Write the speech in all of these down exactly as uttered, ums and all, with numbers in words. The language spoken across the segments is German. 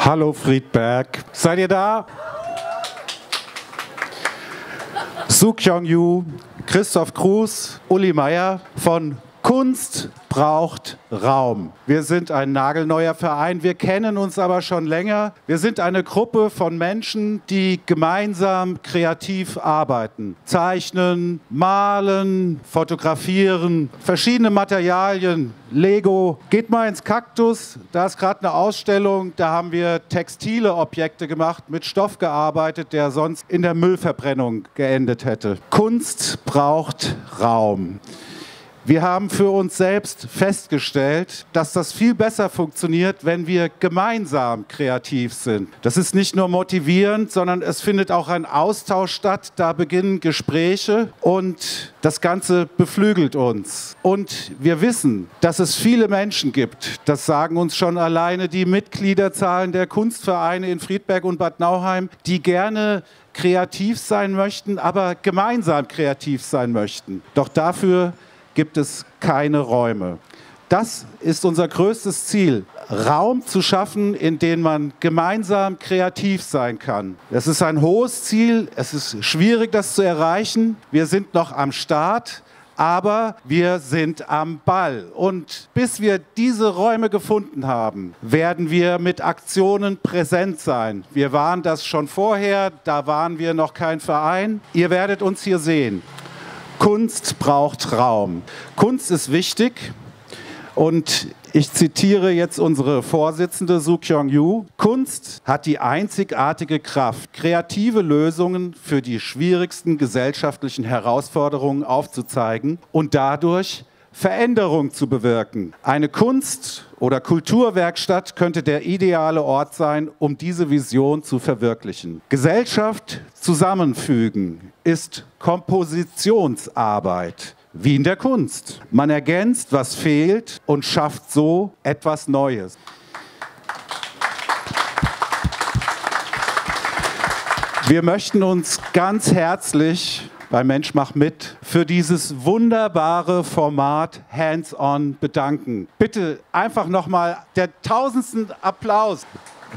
Hallo Friedberg. Seid ihr da? Soo Kyung-Yu, Christoph Kruse, Uli Meier von Kunst braucht Raum. Wir sind ein nagelneuer Verein, wir kennen uns aber schon länger. Wir sind eine Gruppe von Menschen, die gemeinsam kreativ arbeiten. Zeichnen, malen, fotografieren, verschiedene Materialien, Lego. Geht mal ins Kaktus, da ist gerade eine Ausstellung, da haben wir textile Objekte gemacht, mit Stoff gearbeitet, der sonst in der Müllverbrennung geendet hätte. Kunst braucht Raum. Wir haben für uns selbst festgestellt, dass das viel besser funktioniert, wenn wir gemeinsam kreativ sind. Das ist nicht nur motivierend, sondern es findet auch ein Austausch statt. Da beginnen Gespräche und das Ganze beflügelt uns. Und wir wissen, dass es viele Menschen gibt, das sagen uns schon alleine die Mitgliederzahlen der Kunstvereine in Friedberg und Bad Nauheim, die gerne kreativ sein möchten, aber gemeinsam kreativ sein möchten. Doch dafür gibt es keine Räume. Das ist unser größtes Ziel, Raum zu schaffen, in dem man gemeinsam kreativ sein kann. Es ist ein hohes Ziel, es ist schwierig, das zu erreichen. Wir sind noch am Start, aber wir sind am Ball. Und bis wir diese Räume gefunden haben, werden wir mit Aktionen präsent sein. Wir waren das schon vorher, da waren wir noch kein Verein. Ihr werdet uns hier sehen. Kunst braucht Raum. Kunst ist wichtig und ich zitiere jetzt unsere Vorsitzende Soo Kyung-Yu. Kunst hat die einzigartige Kraft, kreative Lösungen für die schwierigsten gesellschaftlichen Herausforderungen aufzuzeigen und dadurch Veränderung zu bewirken. Eine Kunst- oder Kulturwerkstatt könnte der ideale Ort sein, um diese Vision zu verwirklichen. Gesellschaft zusammenfügen ist Kompositionsarbeit, wie in der Kunst. Man ergänzt, was fehlt und schafft so etwas Neues. Wir möchten uns ganz herzlich bei Mensch mach mit für dieses wunderbare Format Hands-on bedanken. Bitte einfach nochmal der tausendsten Applaus.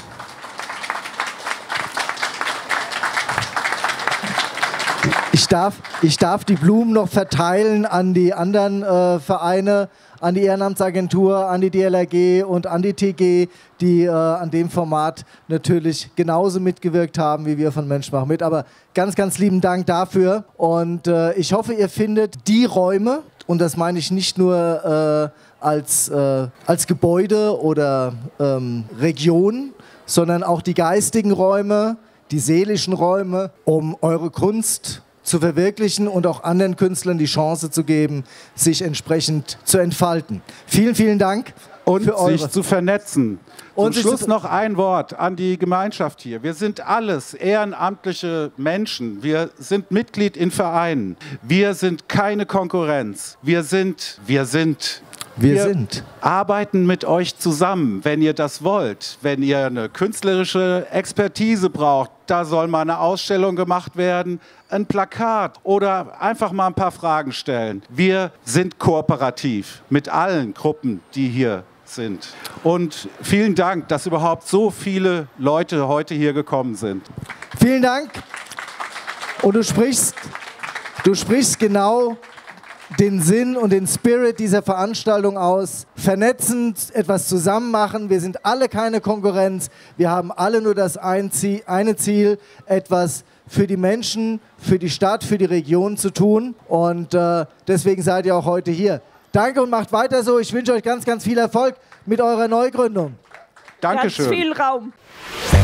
Ich darf, ich darf die Blumen noch verteilen an die anderen äh, Vereine, an die Ehrenamtsagentur, an die D L R G und an die T G, die äh, an dem Format natürlich genauso mitgewirkt haben, wie wir von Mensch mach mit. Aber ganz, ganz lieben Dank dafür. Und äh, ich hoffe, ihr findet die Räume, und das meine ich nicht nur äh, als, äh, als Gebäude oder ähm, Region, sondern auch die geistigen Räume, die seelischen Räume, um eure Kunst zu verwirklichen und auch anderen Künstlern die Chance zu geben, sich entsprechend zu entfalten. Vielen, vielen Dank. Und für eure sich zu vernetzen. Und Zum Schluss noch ein Wort an die Gemeinschaft hier. Wir sind alles ehrenamtliche Menschen. Wir sind Mitglied in Vereinen. Wir sind keine Konkurrenz. Wir sind, wir sind... Wir, wir sind. arbeiten mit euch zusammen, wenn ihr das wollt. Wenn ihr eine künstlerische Expertise braucht, da soll mal eine Ausstellung gemacht werden, ein Plakat oder einfach mal ein paar Fragen stellen. Wir sind kooperativ mit allen Gruppen, die hier sind. Und vielen Dank, dass überhaupt so viele Leute heute hier gekommen sind. Vielen Dank. Und du sprichst, du sprichst genau den Sinn und den Spirit dieser Veranstaltung aus. Vernetzen, etwas zusammen machen. Wir sind alle keine Konkurrenz. Wir haben alle nur das eine Ziel, etwas für die Menschen, für die Stadt, für die Region zu tun. Und äh, deswegen seid ihr auch heute hier. Danke und macht weiter so. Ich wünsche euch ganz, ganz viel Erfolg mit eurer Neugründung. Dankeschön. Ganz viel Raum.